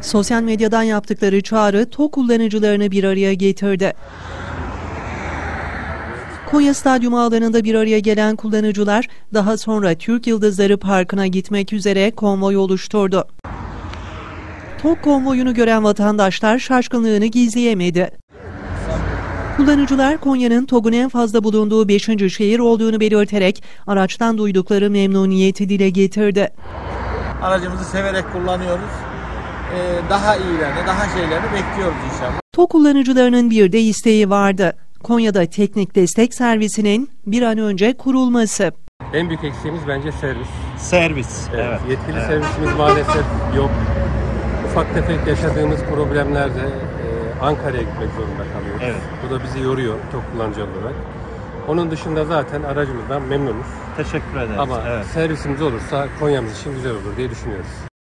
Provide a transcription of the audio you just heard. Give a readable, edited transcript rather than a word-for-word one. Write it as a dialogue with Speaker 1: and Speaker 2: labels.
Speaker 1: Sosyal medyadan yaptıkları çağrı TOG kullanıcılarını bir araya getirdi. Konya Stadyumu alanında bir araya gelen kullanıcılar daha sonra Türk Yıldızları Parkı'na gitmek üzere konvoy oluşturdu. TOG konvoyunu gören vatandaşlar şaşkınlığını gizleyemedi. Kullanıcılar Konya'nın TOG'un en fazla bulunduğu 5. şehir olduğunu belirterek araçtan duydukları memnuniyeti dile getirdi.
Speaker 2: Aracımızı severek kullanıyoruz. Daha iyilerini, daha şeylerini bekliyoruz inşallah.
Speaker 1: TOG kullanıcılarının bir de isteği vardı. Konya'da teknik destek servisinin bir an önce kurulması.
Speaker 3: En büyük eksiğimiz bence servis.
Speaker 4: Servis. Evet.
Speaker 3: Yetkili servisimiz maalesef yok. Ufak tefek yaşadığımız problemlerde Ankara'ya gitmek zorunda kalıyoruz.
Speaker 4: Evet.
Speaker 3: Bu da bizi yoruyor TOG kullanıcı olarak. Onun dışında zaten aracımızdan memnunuz.
Speaker 4: Teşekkür ederiz.
Speaker 3: Ama servisimiz olursa Konya'mız için güzel olur diye düşünüyoruz.